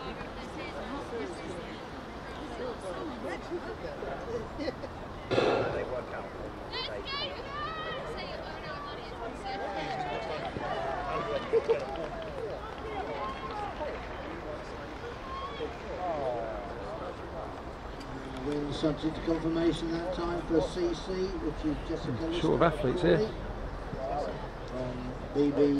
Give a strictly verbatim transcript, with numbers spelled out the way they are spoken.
Win subject to confirmation that time for C C, which is Jessica. Short of athletes here. Um, B B